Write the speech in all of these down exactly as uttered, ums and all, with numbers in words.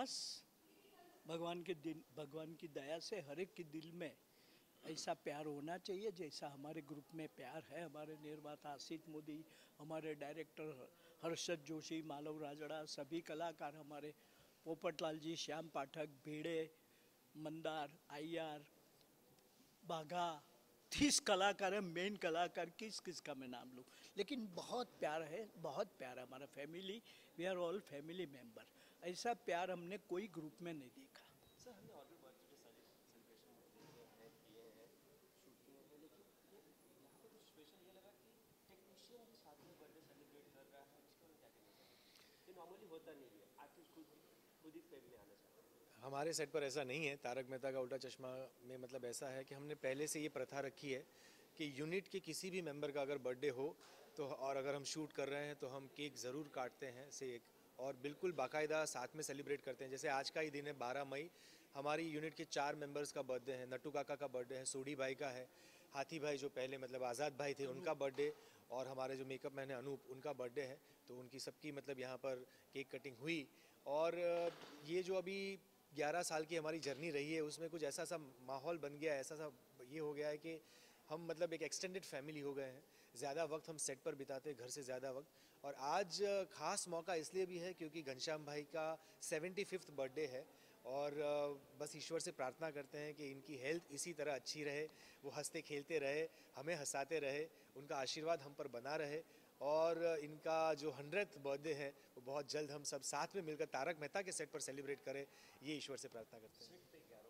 बस भगवान के दिन भगवान की दया से हर एक के दिल में ऐसा प्यार होना चाहिए जैसा हमारे ग्रुप में प्यार है। हमारे निर्माता आशित मोदी, हमारे डायरेक्टर हर्षद जोशी, मालव राजड़ा, सभी कलाकार, हमारे पोपटलाल जी, श्याम पाठक, भिड़े, मंदार, अय्यर, बाघा, तीस कलाकार है। मेन कलाकार किस किस का मैं नाम लूँ, लेकिन बहुत प्यार है, बहुत प्यार है हमारा family. We are all family member. ऐसा प्यार हमने कोई ग्रुप में नहीं देखा। सर हमने और भी बर्थडे सेलिब्रेशन हैं किए हैं शूट किए हैं, लेकिन ये यहाँ पे कुछ स्पेशल ये लगा कि टेक्नीशियन भी साथ में बर्थडे सेलिब्रेट कर रहा है, इसको हम क्या कहना चाहिए? ये नॉर्मली होता नहीं है, आर्टिस्ट खुद खुद ही फेम में आना चाहते हैं। हमारे सेट पर ऐसा नहीं है। तारक मेहता का उल्टा चश्मा में मतलब ऐसा है कि हमने पहले से ये प्रथा रखी है कि यूनिट के किसी भी मेंबर का अगर बर्थडे हो तो, और अगर हम शूट कर रहे हैं तो हम केक ज़रूर काटते हैं से एक, और बिल्कुल बाकायदा साथ में सेलिब्रेट करते हैं। जैसे आज का ही दिन है बारह मई, हमारी यूनिट के चार मेंबर्स का बर्थडे है। नट्टू काका का बर्थडे है, सोडी भाई का है, हाथी भाई जो पहले मतलब आज़ाद भाई थे उनका बर्थडे, और हमारे जो मेकअप मैन है अनूप उनका बर्थडे है। तो उनकी सबकी मतलब यहाँ पर केक कटिंग हुई। और ये जो अभी ग्यारह साल की हमारी जर्नी रही है उसमें कुछ ऐसा सा माहौल बन गया है, ऐसा सा ये हो गया है कि हम मतलब एक एक्सटेंडेड फैमिली हो गए हैं। ज़्यादा वक्त हम सेट पर बिताते हैं, घर से ज़्यादा वक्त। और आज ख़ास मौका इसलिए भी है क्योंकि घनश्याम भाई का सेवेंटी फिफ्थ बर्थडे है, और बस ईश्वर से प्रार्थना करते हैं कि इनकी हेल्थ इसी तरह अच्छी रहे, वो हंसते खेलते रहे, हमें हंसाते रहे, उनका आशीर्वाद हम पर बना रहे, और इनका जो हंड्रेड बर्थडे है वो बहुत जल्द हम सब साथ में मिलकर तारक मेहता के सेट पर सेलिब्रेट करें, ये ईश्वर से प्रार्थना करते हैं।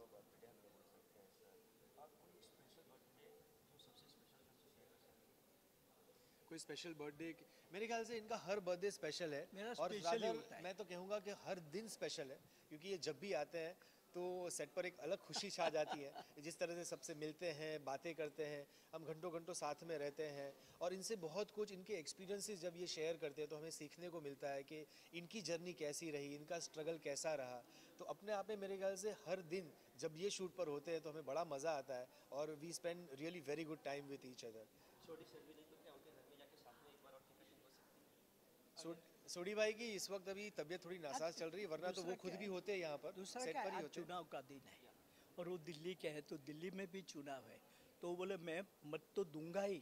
कोई स्पेशल बर्थडे, मेरे ख्याल से इनका हर बर्थडे स्पेशल है, मेरा और स्पेशल ही rather होता है। मैं तो कहूँगा कि हर दिन स्पेशल है, क्योंकि ये जब भी आते हैं तो सेट पर एक अलग खुशी छा जाती है। जिस तरह से सबसे मिलते हैं, बातें करते हैं, हम घंटों घंटों साथ में रहते हैं, और इनसे बहुत कुछ, इनके एक्सपीरियंसेस जब ये शेयर करते हैं तो हमें सीखने को मिलता है कि इनकी जर्नी कैसी रही, इनका स्ट्रगल कैसा रहा। तो अपने आप में मेरे ख्याल से हर दिन जब ये शूट पर होते हैं तो हमें बड़ा मज़ा आता है, और we spend really very good time with each other. छोटी सर भी नहीं तो क्या उनके घर में जाके साथ में एक बार और टिकटिंग हो सकती है? सो, सोडी भाई की इस वक्त अभी तबीयत थोड़ी नासाज चल रही है, वरना तो वो खुद भी होते हैं यहाँ पर, दूसरा सेट क्या पर है, ही आज होते हैं। चुनाव का दिन है और वो दिल्ली के है, तो दिल्ली में भी चुनाव है। तो बोले मैं मत तो दूंगा ही,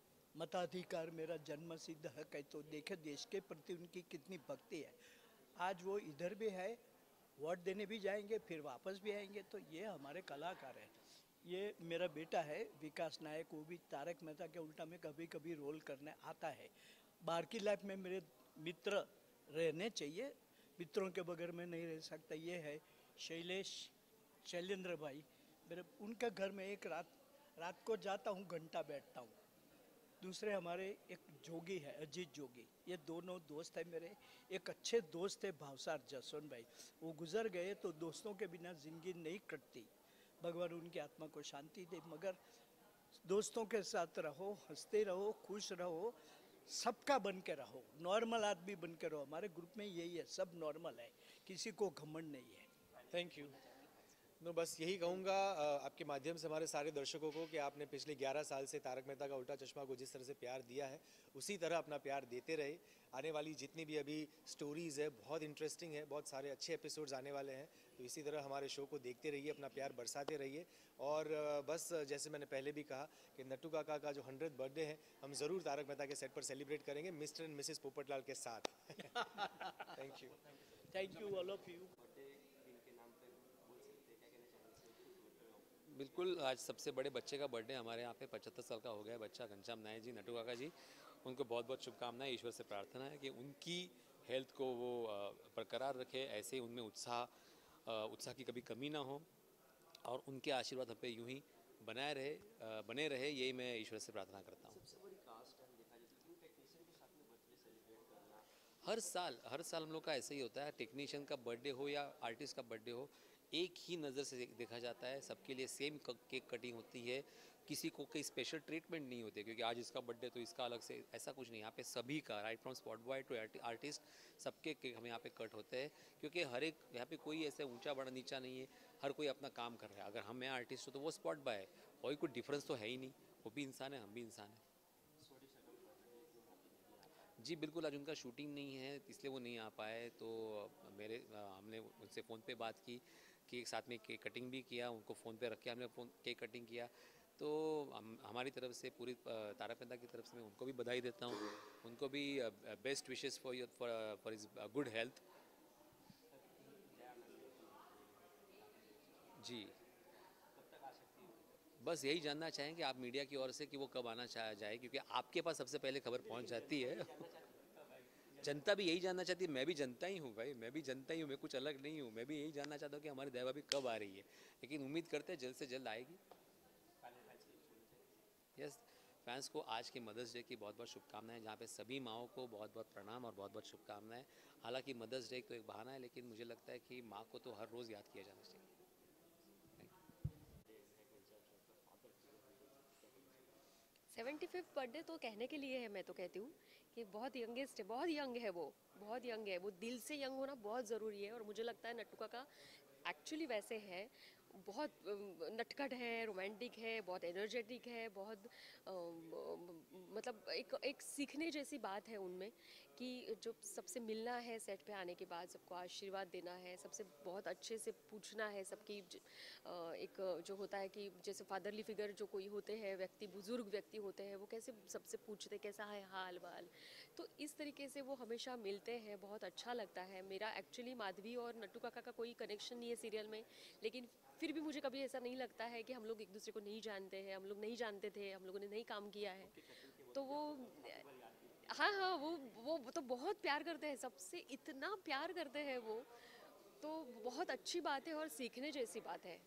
मताधिकार मेरा जन्म सिद्ध हक है। तो देखे देश के प्रति उनकी कितनी भक्ति है। आज वो इधर भी है, वोट देने भी जाएंगे, फिर वापस भी आएंगे। तो ये हमारे कलाकार हैं। ये मेरा बेटा है विकास नायक, वो भी तारक मेहता के उल्टा में कभी कभी रोल करने आता है। बाहर की लाइफ में मेरे मित्र रहने चाहिए, मित्रों के बगैर में नहीं रह सकता। ये है शैलेश शैलेंद्र भाई मेरे, उनके घर में एक रात रात को जाता हूँ, घंटा बैठता हूँ। दूसरे हमारे एक जोगी है अजीत जोगी, ये दोनों दोस्त है मेरे। एक अच्छे दोस्त है भावसार जसवंत भाई, वो गुजर गए। तो दोस्तों के बिना जिंदगी नहीं कटती, भगवान उनकी आत्मा को शांति दे। मगर दोस्तों के साथ रहो, हंसते रहो, खुश रहो, सबका बन के रहो, नॉर्मल आदमी बन के रहो। हमारे ग्रुप में यही है, सब नॉर्मल है, किसी को घमंड नहीं है। Thank you. मैं बस यही कहूँगा आपके माध्यम से हमारे सारे दर्शकों को कि आपने पिछले ग्यारह साल से तारक मेहता का उल्टा चश्मा को जिस तरह से प्यार दिया है, उसी तरह अपना प्यार देते रहे। आने वाली जितनी भी अभी स्टोरीज़ है बहुत इंटरेस्टिंग है, बहुत सारे अच्छे एपिसोड्स आने वाले हैं। तो इसी तरह हमारे शो को देखते रहिए, अपना प्यार बरसाते रहिए। और बस जैसे मैंने पहले भी कहा कि नट्टू काका का जो हंड्रेड बर्थडे है हम ज़रूर तारक मेहता के सेट पर सेलिब्रेट करेंगे, मिस्टर एंड मिसेस पोपटलाल के साथ। Thank you. Thank you all of you. बिल्कुल, आज सबसे बड़े बच्चे का बर्थडे हमारे यहाँ पे पचहत्तर साल का हो गया है बच्चा घनश्याम नायक जी, नट्टू काका जी। उनको बहुत बहुत शुभकामनाएं। ईश्वर से प्रार्थना है कि उनकी हेल्थ को वो बरकरार रखे, ऐसे उनमें उत्साह उत्साह की कभी कमी ना हो, और उनके आशीर्वाद हम पे यूं ही बनाए रहे बने रहे, यही मैं ईश्वर से प्रार्थना करता हूँ। सबसे बड़ी कास्ट है देखा जाए तो टेक्नीशियन के साथ में बर्थडे सेलिब्रेट करना हर साल हर साल हम लोग का ऐसे ही होता है। टेक्नीशियन का बर्थडे हो या आर्टिस्ट का बर्थडे हो, एक ही नज़र से देखा जाता है। सबके लिए सेम केक कटिंग होती है, किसी को कोई स्पेशल ट्रीटमेंट नहीं होती क्योंकि आज इसका बर्थडे तो इसका अलग से, ऐसा कुछ नहीं। यहाँ पे सभी का, right from spot boy to artist, सबके केक हम यहाँ पे कट होते हैं। क्योंकि हर एक यहाँ पे कोई ऐसे ऊंचा बड़ा नीचा नहीं है, हर कोई अपना काम कर रहा है। अगर हम मैं आर्टिस्ट हो तो वो स्पॉट बॉय है, कोई कोई डिफरेंस तो है ही नहीं। वो भी इंसान है, हम भी इंसान हैं। जी बिल्कुल, आज उनका शूटिंग नहीं है इसलिए वो नहीं आ पाए, तो मेरे अ, हमने उनसे फ़ोन पे बात की कि एक साथ में केक कटिंग भी किया, उनको फ़ोन पे रख के हमने फ़ोन केक कटिंग किया। तो हम हमारी तरफ से पूरी अ, तारक मेहता की तरफ से मैं उनको भी बधाई देता हूँ, उनको भी best wishes for your for for his good health. जी, बस यही जानना चाहेंगे आप मीडिया की ओर से कि वो कब आना चाह जाए, क्योंकि आपके पास सबसे पहले खबर पहुंच जाती है। जनता भी यही जानना चाहती है, मैं भी जनता ही हूँ भाई, मैं भी जनता ही हूँ, मैं कुछ अलग नहीं हूँ, मैं भी यही जानना चाहता हूँ कि हमारी दया भाभी कब आ रही है, लेकिन उम्मीद करते हैं जल्द से जल्द आएगी। यस, फैंस को आज के मदर्स डे की बहुत बहुत शुभकामनाएं, जहाँ पे सभी माँओं को बहुत बहुत प्रणाम और बहुत बहुत शुभकामनाएं। हालांकि मदर्स डे तो एक बहाना है, लेकिन मुझे लगता है कि माँ को तो हर रोज़ याद किया जाना चाहिए। सेवेंटी फिफ्थ बर्थडे तो कहने के लिए है, मैं तो कहती हूँ कि बहुत यंगेस्ट है, बहुत यंग है वो, बहुत यंग है वो, दिल से यंग होना बहुत ज़रूरी है। और मुझे लगता है नट्टू काका एक्चुअली वैसे है, बहुत अम, नटखट है, रोमांटिक है, बहुत एनर्जेटिक है, बहुत अम, मतलब एक एक सीखने जैसी बात है उनमें कि जो सबसे मिलना है सेट पे आने के बाद, सबको आशीर्वाद देना है, सबसे बहुत अच्छे से पूछना है सबकी ज- अ, एक जो होता है कि जैसे फादरली फिगर जो कोई होते हैं व्यक्ति, बुजुर्ग व्यक्ति होते हैं, वो कैसे सबसे पूछते कैसा है हाल वाल। तो इस तरीके से वो हमेशा मिलते हैं, बहुत अच्छा लगता है। मेरा एक्चुअली माधवी और नट्टू काका का कोई कनेक्शन नहीं है सीरियल में, लेकिन फिर भी मुझे कभी ऐसा नहीं लगता है कि हम लोग एक दूसरे को नहीं जानते हैं, हम लोग नहीं जानते थे, हम लोगों ने नहीं काम किया है। तो वो हाँ हाँ, वो वो वो तो बहुत प्यार करते हैं, सबसे इतना प्यार करते हैं वो, तो बहुत अच्छी बात है और सीखने जैसी बात है।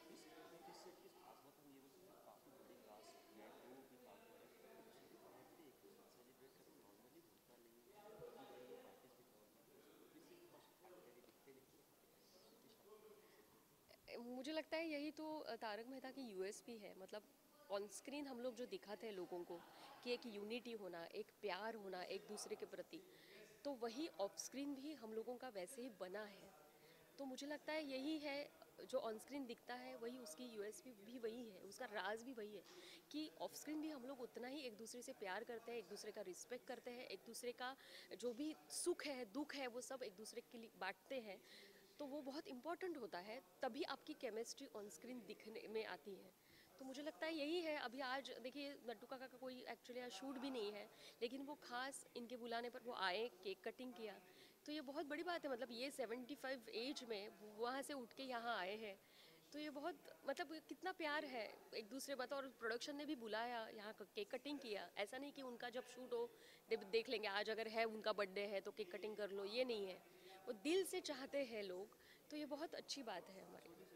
मुझे लगता है यही तो अ, तारक मेहता की यूएसपी है। मतलब ऑन स्क्रीन हम लोग जो दिखाते हैं लोगों को कि एक यूनिटी होना, एक प्यार होना एक दूसरे के प्रति, तो वही ऑफ स्क्रीन भी हम लोगों का वैसे ही बना है। तो मुझे लगता है यही है, जो ऑन स्क्रीन दिखता है वही उसकी यूएसपी भी वही है, उसका राज भी वही है कि ऑफ स्क्रीन भी हम लोग उतना ही एक दूसरे से प्यार करते हैं, एक दूसरे का रिस्पेक्ट करते हैं, एक दूसरे का जो भी सुख है दुख है वो सब एक दूसरे के लिए बांटते हैं। तो वो बहुत इंपॉर्टेंट होता है, तभी आपकी केमिस्ट्री ऑन स्क्रीन दिखने में आती है। तो मुझे लगता है यही है। अभी आज देखिए नट्टू काका का कोई एक्चुअली आज शूट भी नहीं है, लेकिन वो खास इनके बुलाने पर वो आए, केक कटिंग किया, तो ये बहुत बड़ी बात है। मतलब ये सेवेंटी फाइव एज में वहाँ से उठ के यहाँ आए हैं, तो ये बहुत मतलब कितना प्यार है एक दूसरे बात। और प्रोडक्शन ने भी बुलाया यहाँ, केक कटिंग किया। ऐसा नहीं कि उनका जब शूट हो दे, देख लेंगे, आज अगर है उनका बर्थडे है तो केक कटिंग कर लो, ये नहीं है। वो दिल से चाहते हैं लोग, तो ये बहुत अच्छी बात है हमारे लिए।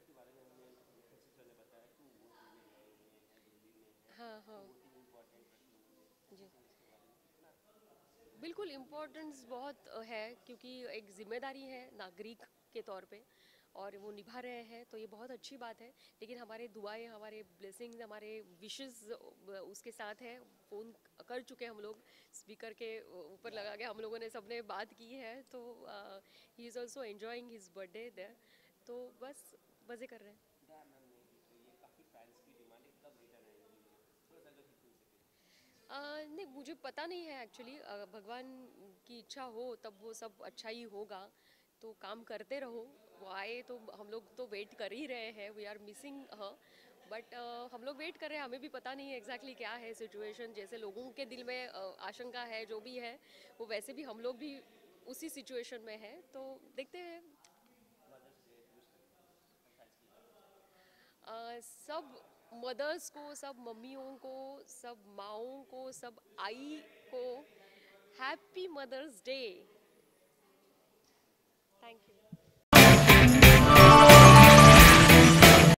हाँ हाँ जी, बिल्कुल इम्पोर्टेंस बहुत है, क्योंकि एक जिम्मेदारी है नागरिक के तौर पे और वो निभा रहे हैं, तो ये बहुत अच्छी बात है। लेकिन हमारे दुआएं, हमारे ब्लेसिंग्स, हमारे विशेस उसके साथ है। फ़ोन कर चुके हम लोग, स्पीकर के ऊपर लगा के हम लोगों ने सबने बात की है, तो he is also enjoying his birthday there. तो बस मज़े कर रहे हैं। अ, नहीं, मुझे पता नहीं है एक्चुअली। भगवान की इच्छा हो तब वो सब अच्छा ही होगा, तो काम करते रहो। वो आए तो हम लोग तो वेट कर ही रहे हैं, वी आर मिसिंग हाँ, बट हम लोग वेट कर रहे हैं। हमें भी पता नहीं है एग्जैक्टली क्या है सिचुएशन, जैसे लोगों के दिल में अ, आशंका है जो भी है, वो वैसे भी हम लोग भी उसी सिचुएशन में है, तो देखते हैं। अ, सब मदर्स को, सब मम्मियों को, सब माँओं को, सब आई को happy mother's day. Thank you.